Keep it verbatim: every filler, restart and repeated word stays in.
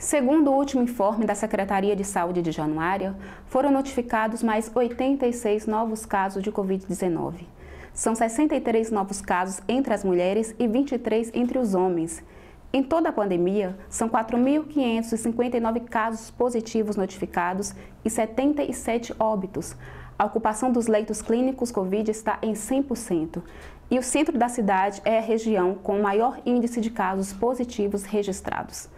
Segundo o último informe da Secretaria de Saúde de Januária, foram notificados mais oitenta e seis novos casos de covid dezenove. São sessenta e três novos casos entre as mulheres e vinte e três entre os homens. Em toda a pandemia, são quatro mil quinhentos e cinquenta e nove casos positivos notificados e setenta e sete óbitos. A ocupação dos leitos clínicos Covid está em cem por cento e o centro da cidade é a região com o maior índice de casos positivos registrados.